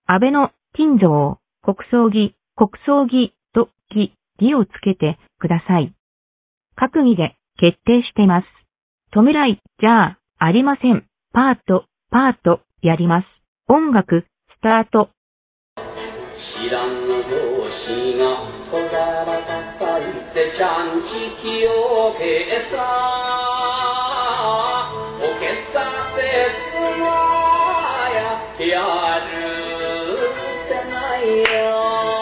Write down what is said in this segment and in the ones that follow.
安倍の金像、国葬儀と義をつけてください。閣議で決定してます。弔い、じゃありません。パート、やります。音楽、スタート。 知らん同士が小皿叩いてちゃんちきをけさおけさせつまやるせないよ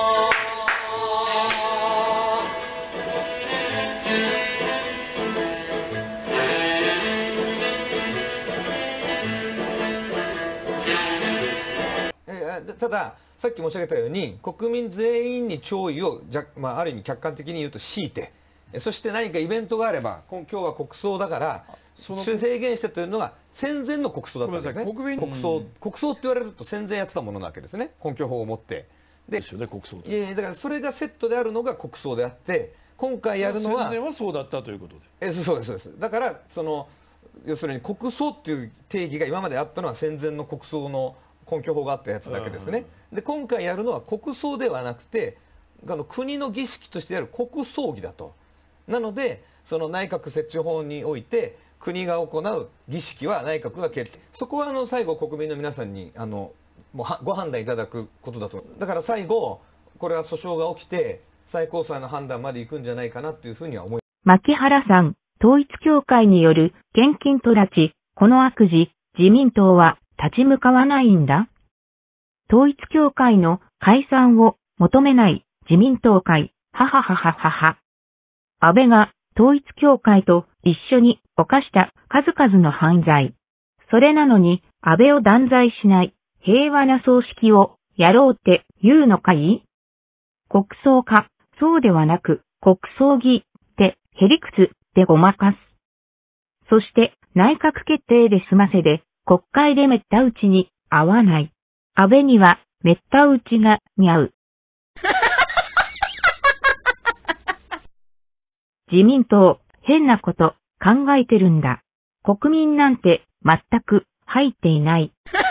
たださっき申し上げたように国民全員に弔意を、ある意味客観的に言うと強いて、そして何かイベントがあれば今日は国葬だから制限してというのが戦前の国葬だったんですね。国葬って言われると戦前やってたものなわけですね、根拠法を持って。 ですよね、国葬で。だからそれがセットであるのが国葬であって、今回やるのは戦前はそうだったということで。 そうです。だから要するに国葬っていう定義が今まであったのは戦前の国葬の根拠法があったやつだけですね。で今回やるのは国葬ではなくて国の儀式としてやる国葬儀だと。なのでその内閣設置法において国が行う儀式は内閣が決定。そこは最後国民の皆さんにもうご判断いただくことだと。だから最後これは訴訟が起きて最高裁の判断までいくんじゃないかなというふうには思います。 牧原さん、統一教会による献金と拉致、この悪事、自民党は立ち向かわないんだ。統一教会の解散を求めない自民党会、はははははは。安倍が統一教会と一緒に犯した数々の犯罪。それなのに安倍を断罪しない平和な葬式をやろうって言うのかい？国葬か、そうではなく国葬儀ってへりくつでごまかす。そして内閣決定で済ませで国会でめった打ちに合わない。安倍にはめった打ちが似合う。自民党、変なこと考えてるんだ。国民なんて全く入っていない。